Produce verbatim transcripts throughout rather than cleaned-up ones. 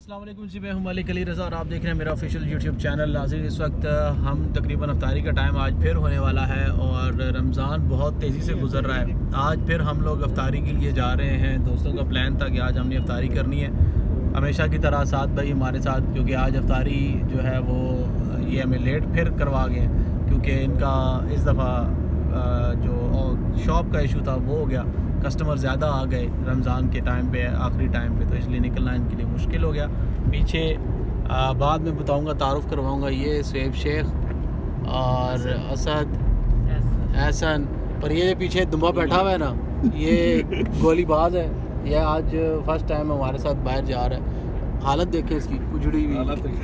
अस्सलाम वालेकुम जी, मैं हूं मलिक अली रज़ा और आप देख रहे हैं मेरा ऑफिशियल यूट्यूब चैनल। नाज़रीन, इस वक्त हम तकरीबन अफ्तारी का टाइम आज फिर होने वाला है और रमज़ान बहुत तेज़ी से गुजर रहा है। आज फिर हम लोग अफ्तारी के लिए जा रहे हैं। दोस्तों का प्लान था कि आज हमने अफ्तारी करनी है, हमेशा की तरह साथ भाई हमारे साथ, क्योंकि आज अफ्तारी जो है वो ये हमें लेट फिर करवा गए क्योंकि इनका इस दफ़ा जो शॉप का इशू था वो हो गया, कस्टमर ज़्यादा आ गए रमज़ान के टाइम पे, आखिरी टाइम पे, तो इसलिए निकलना इनके लिए मुश्किल हो गया। पीछे आ, बाद में बताऊंगा, तारुफ़ करवाऊंगा, ये स्वेब शेख और असद एहसन, पर ये पीछे दुम्बा बैठा हुआ है ना, ये गोलीबाज है। ये आज फर्स्ट टाइम हमारे साथ बाहर जा रहा है। हालत देखे इसकी, उजड़ी हुई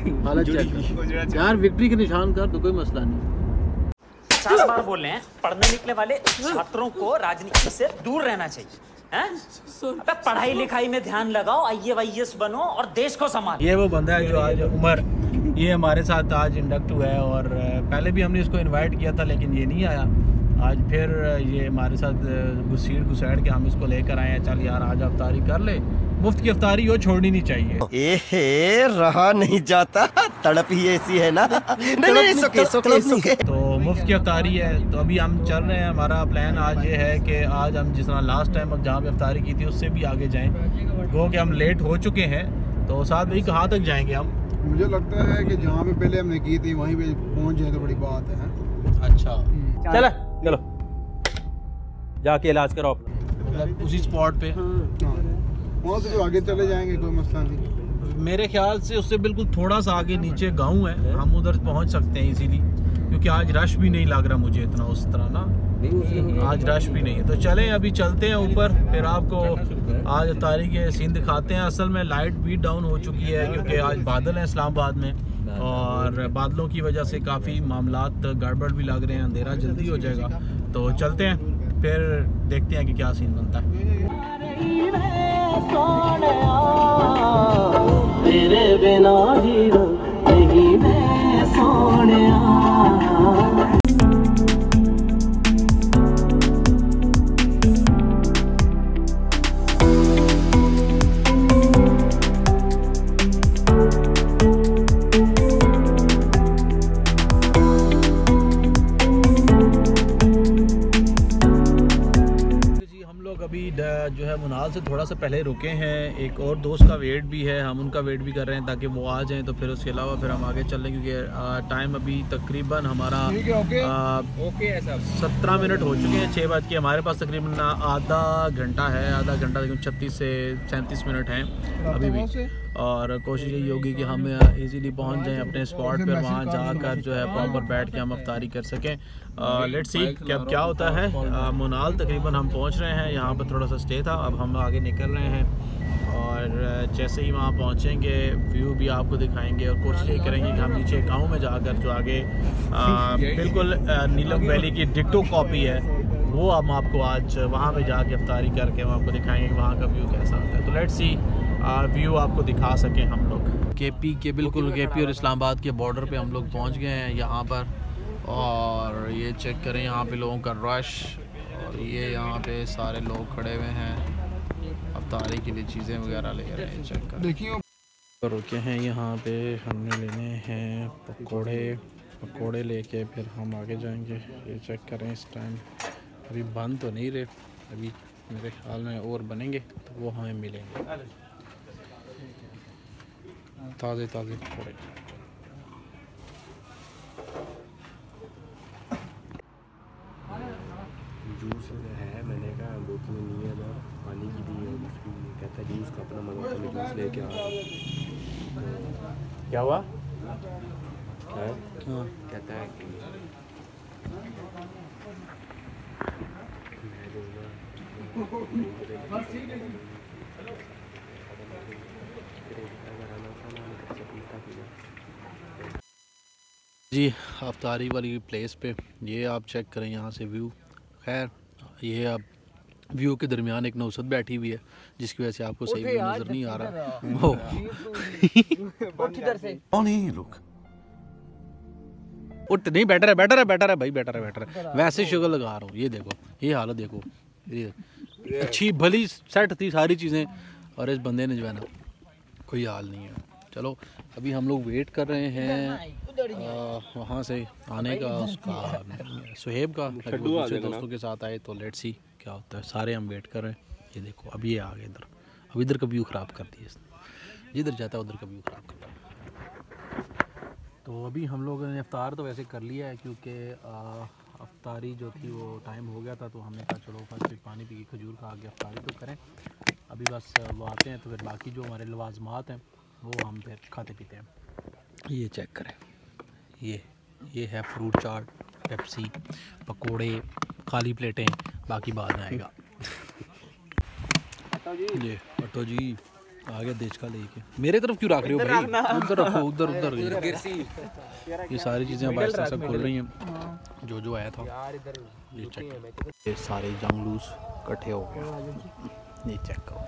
हालत यार, विक्ट्री के निशान कर तो कोई मसला नहीं। पचास बार बोल रहे हैं पढ़ने निकले वाले छात्रों को राजनीति से दूर रहना चाहिए, हैं? अबे पढ़ाई लिखाई में ध्यान लगाओ, आई ए वाई एस बनो और देश को संभालो। ये वो बंदा है जो आज उमर, ये हमारे साथ आज इंडक्ट हुआ है और पहले भी हमने इसको इनवाइट किया था लेकिन ये नहीं आया। आज फिर ये हमारे साथ घुसीट घुसैड के हम इसको लेकर आए हैं। चल यार आज अफ्तारी कर ले, मुफ्त की अफ्तारी हो, छोड़नी नहीं चाहिए। ए रहा नहीं जाता, तड़प ही ऐसी है ना। नहीं नहीं सोके, सोके, सोके। तो मुफ्त की अफ्तारी है, तो अभी हम चल रहे हैं। हमारा प्लान आज ये है कि आज हम जिस तरह लास्ट टाइम अब जहाँ पे अफ्तारी की थी उससे भी आगे जाएं। वो कि हम लेट हो चुके हैं, तो साथ भाई कहाँ तक जाएंगे हम? मुझे लगता है कि जहाँ पे पहले हमने की थी वहीं पे पहुँच जाए तो बड़ी बात है। अच्छा चलो चलो जाके इलाज कराओ अपना, मतलब उसी स्पॉट पे। वहाँ से जो आगे चले जाएंगे कोई मसला नहीं। मेरे ख्याल से उससे बिल्कुल थोड़ा सा आगे नीचे गांव है, हम उधर पहुंच सकते हैं इजीली, क्योंकि आज रश भी नहीं लग रहा मुझे इतना उस तरह ना, आज रश भी नहीं है। तो चलें अभी चलते हैं ऊपर, फिर आपको आज अफ्तारी के सीन दिखाते हैं। असल में लाइट भी डाउन हो चुकी है क्योंकि आज बादल हैं इस्लामाबाद में और बादलों की वजह से काफ़ी मामलात गड़बड़ भी लग रहे हैं, अंधेरा जल्दी हो जाएगा। तो चलते हैं फिर देखते हैं कि क्या सीन बनता है। तेरे बिना ही नहीं मैं सोनिया। अभी जो है मुनाल से थोड़ा सा पहले रुके हैं, एक और दोस्त का वेट भी है, हम उनका वेट भी कर रहे हैं ताकि वो आ जाएं, तो फिर उसके अलावा फिर हम आगे चल रहे हैं क्योंकि टाइम अभी तकरीबन हमारा सत्रह मिनट हो चुके हैं, छः बज के। हमारे पास तकरीबन आधा घंटा है, आधा घंटा तकरीबन छत्तीस से सैंतीस मिनट हैं अभी भी, और कोशिश यही होगी कि हम इजीली पहुंच जाएं अपने स्पॉट पर, वहां जाकर जो है प्रॉपर बैठ के हम अफ्तारी कर सकें। लेट्स सी कि अब क्या होता है। आ, मुनाल तकरीबन हम पहुंच रहे हैं, यहाँ पर थोड़ा सा स्टे था, अब हम आगे निकल रहे हैं और जैसे ही वहाँ पहुँचेंगे व्यू भी आपको दिखाएंगे और कोशिश यही करेंगे कि हम नीचे गाँव में जाकर जो आगे आ, बिल्कुल नीलम वैली की डिक्टो कॉपी है वो हम आपको आज वहाँ पे जाके अफ्तारी करके हम आपको दिखाएंगे कि वहाँ का व्यू कैसा होता है। तो लेट्स सी व्यू आपको दिखा सकें हम लोग। केपी के बिल्कुल केपी और इस्लामाबाद के बॉर्डर पे हम लोग पहुँच गए हैं यहाँ पर, और ये चेक करें यहाँ पे लोगों का रश, और ये यहाँ पे सारे लोग खड़े हुए हैं अफ्तारी के लिए चीज़ें वगैरह ले रहे हैं। चेक करें, देखिए रुके हैं यहाँ पे, हमने लेने हैं पकोड़े, पकोड़े लेके फिर हम आगे जाएंगे। ये चेक करें, इस टाइम अभी बंद तो नहीं रहे, अभी मेरे ख्याल में और बनेंगे तो वो हमें मिलेंगे, ताज़े ताज़े पकोड़े। जूस है, मैंने कहा बोतल में नहीं है ना, पानी की भी है, कहता है जूस का अपना मन होता है, जूस लेके आ रहा हूँ। क्या हुआ? क्या है? हाँ कहता है कि जी अफ्तारी वाली प्लेस पे ये आप चेक करें यहाँ से व्यू। खैर ये अब व्यू के दरमियान एक नौसद बैठी हुई है जिसकी वजह से आपको सही व्यू नज़र नहीं आ रहा। कौन है ये लोग? उठ नहीं, बेटर है, बेटर है, बेटर है भाई, बेटर है, बेटर है। वैसे शुगर लगा रहा हूँ, ये देखो, ये हालत देखो, ये अच्छी भली सेट थी सारी चीज़ें और इस बंदे ने जो है ना कोई हाल नहीं है। चलो अभी हम लोग वेट कर रहे हैं वहाँ से आने का, उसका सुहेब का। दूसरे दोस्तों के साथ आए तो लेट्स सी क्या होता है। सारे हम वेट कर रहे हैं। ये देखो अभी ये आ गए इधर। अब इधर का व्यू ख़राब कर दिया इसने, जिधर जाता है उधर का व्यू ख़राब करता है। तो अभी हम लोगों ने इफ्तार तो वैसे कर लिया है, क्योंकि अफ्तारी जो थी वो टाइम हो गया था, तो हमने कहा चलो फर्स्ट पानी पी के खजूर खा के अफ्तारी तो करें। अभी बस वो आते हैं तो फिर बाकी जो हमारे लवाजमात हैं वो हम फिर खाते पीते हैं। ये चेक करें, ये ये है फ्रूट चाट, पेप्सी, पकोड़े, खाली प्लेटें, बाकी बाद में आएगा। ये अटो जी आ गया देश का लेके। मेरे तरफ क्यों रख रहे हो भाई? उधर रखो, उधर उधर ये सारी चीज़ें अब आहिस्ता आहिस्ता खुल रही हैं। जो जो आया था ये चेक, ये सारे जंगलूस इकट्ठे हो गए। ये चेक करो।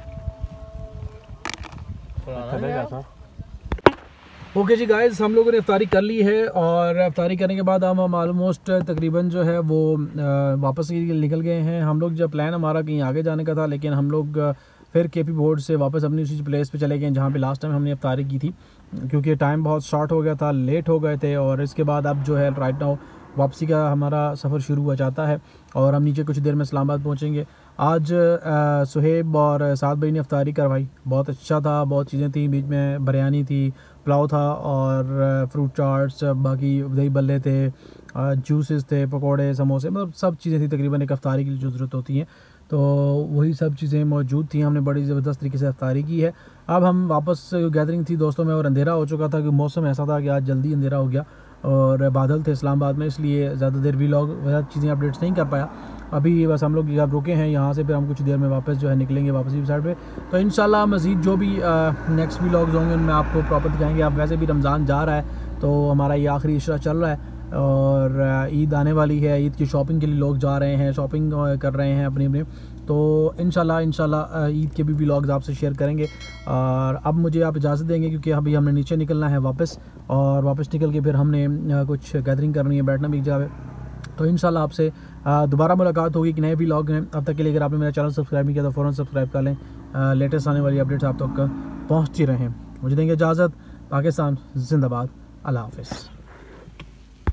ओके जी गाइस, हम लोगों ने इफ्तारी कर ली है और इफ्तारी करने के बाद हम हम ऑलमोस्ट तकरीबन जो है वो वापस निकल गए हैं। हम लोग जब प्लान हमारा कहीं आगे जाने का था, लेकिन हम लोग फिर केपी बोर्ड से वापस अपनी उसी प्लेस पे चले गए जहाँ पे लास्ट टाइम हमने इफ्तारी की थी, क्योंकि टाइम बहुत शॉर्ट हो गया था, लेट हो गए थे। और इसके बाद अब जो है राइट नाउ वापसी का हमारा सफ़र शुरू हुआ जाता है और हम नीचे कुछ देर में इस्लामाबाद पहुँचेंगे। आज आ, सुहेब और साद भाई ने इफ्तारी करवाई, बहुत अच्छा था, बहुत चीज़ें थी, बीच में बिरयानी थी, पुलाव था और फ्रूट चाट्स, बाकी दही बल्ले थे, जूसेस थे, पकोड़े, समोसे, मतलब सब चीज़ें थी तकरीबन एक इफ्तारी की जो ज़रूरत होती है। तो वही सब चीज़ें मौजूद थी। हमने बड़ी ज़बरदस्त तरीके से इफ्तारी की है। अब हम वापस गैदरिंग थी दोस्तों में और अंधेरा हो चुका था, कि मौसम ऐसा था कि आज जल्दी अंधेरा हो गया और बादल थे इस्लामाबाद में, इसलिए ज़्यादा देर वीलॉग वह चीज़ें अपडेट्स नहीं कर पाया। अभी बस हम लोग जब रुके हैं यहाँ से, फिर हम कुछ देर में वापस जो है निकलेंगे वापसी साइड पे। तो इंशाल्लाह मज़ीद जो भी नेक्स्ट वीलॉग्स होंगे उनमें आपको प्रॉपर दिखाएंगे। अब वैसे भी रमज़ान जा रहा है तो हमारा ये आखिरी इशरा चल रहा है और ईद आने वाली है। ईद की शॉपिंग के लिए लोग जा रहे हैं, शॉपिंग कर रहे हैं अपने अपने। तो इंशाल्लाह इंशाल्लाह ईद के भी व्लॉग्स आपसे शेयर करेंगे। और अब मुझे आप इजाज़त देंगे, क्योंकि अभी हमने नीचे निकलना है वापस, और वापस निकल के फिर हमने कुछ गैदरिंग करनी है, बैठना भी एक जगह पे। तो इंशाल्लाह आपसे दोबारा मुलाकात होगी कि नए व्लॉग में। अब तक के लिए अगर आपने मेरा चैनल सब्सक्राइब नहीं किया तो फ़ौरन सब्सक्राइब कर लें, लेटेस्ट आने वाली अपडेट्स आप तक पहुँचती रहें। मुझे देंगे इजाज़त। पाकिस्तान जिंदाबाद। अल्लाह हाफ़िज़।